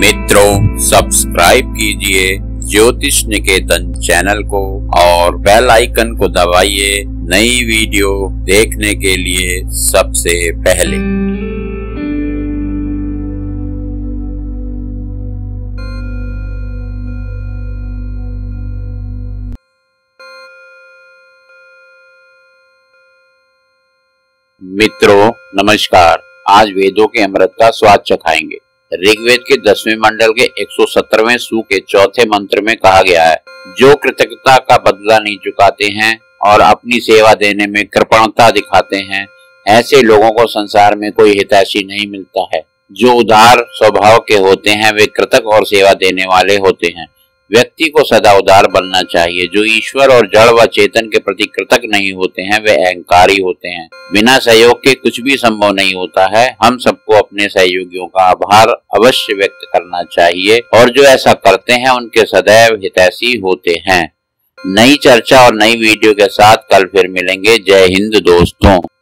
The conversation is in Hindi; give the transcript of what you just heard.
मित्रों, सब्सक्राइब कीजिए ज्योतिष निकेतन चैनल को और बेल आइकन को दबाइए नई वीडियो देखने के लिए सबसे पहले। मित्रों नमस्कार, आज वेदों के अमृत का स्वाद चखाएंगे। ऋग्वेद के 10वें मंडल के 117वें सूक्त के चौथे मंत्र में कहा गया है, जो कृतज्ञता का बदला नहीं चुकाते हैं और अपनी सेवा देने में कृपणता दिखाते हैं, ऐसे लोगों को संसार में कोई हितैषी नहीं मिलता है। जो उदार स्वभाव के होते हैं वे कृतज्ञ और सेवा देने वाले होते हैं। व्यक्ति को सदा उदार बनना चाहिए। जो ईश्वर और जड़ व चेतन के प्रति कृतज्ञ नहीं होते हैं वे अहंकारी होते हैं। बिना सहयोग के कुछ भी संभव नहीं होता है। हम सबको अपने सहयोगियों का आभार अवश्य व्यक्त करना चाहिए और जो ऐसा करते हैं उनके सदैव हितैषी होते हैं। नई चर्चा और नई वीडियो के साथ कल फिर मिलेंगे। जय हिंद दोस्तों।